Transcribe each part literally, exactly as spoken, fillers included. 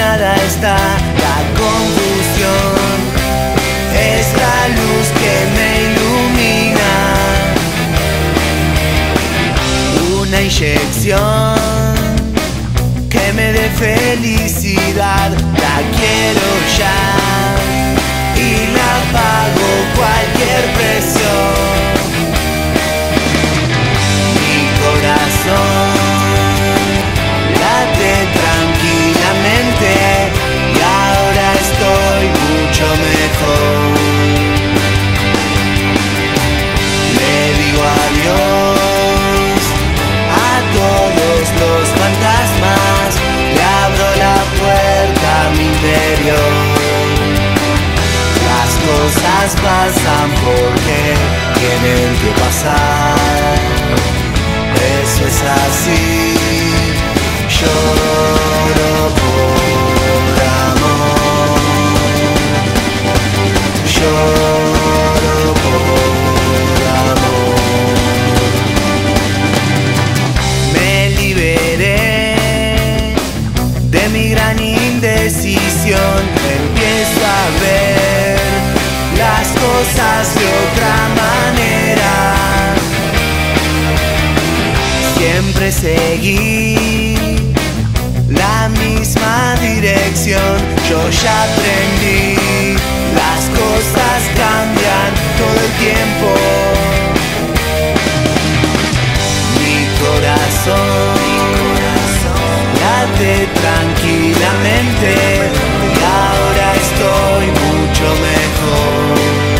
nada está. La confusión es la luz que me ilumina. Una inyección que me dé felicidad. La quiero ya y la pago cualquier precio. Mi corazón late tranquilamente y ahora estoy mucho mejor. Le digo adiós a todos los fantasmas, le abro la puerta a mi interior. Las cosas pasan porque tienen que pasar, eso es así. Lloro por amor, lloro por amor. Me liberé de mi gran indecisión, empiezo a ver las cosas de otra manera. Siempre seguí la misma dirección, yo ya aprendí, las cosas cambian todo el tiempo. Mi corazón, late tranquilamente y ahora estoy mucho mejor.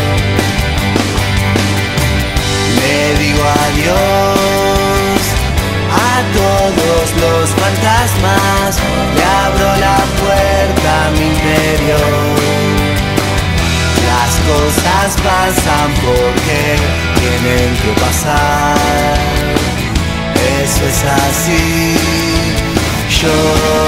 Le digo adiós a todos los fantasmas, le abro la puerta a mi interior. Las cosas pasan porque tienen que pasar, eso es así. Yo